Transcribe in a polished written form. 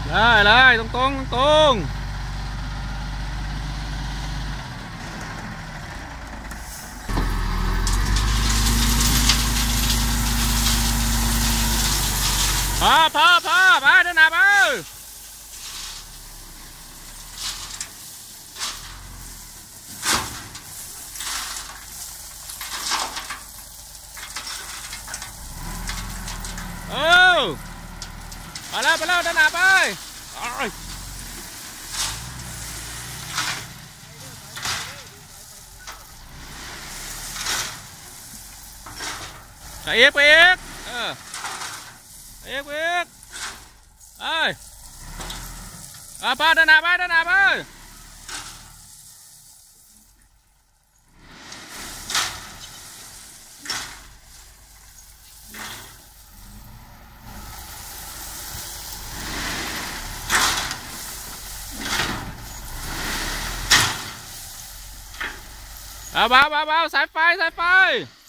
เลยตรงตรงตรงพอไปเดินหน้าไปไปแล้วเดินหน้าไปไปอีกไปอีกไปอีกไปเดินหน้าไปเบาสายไฟ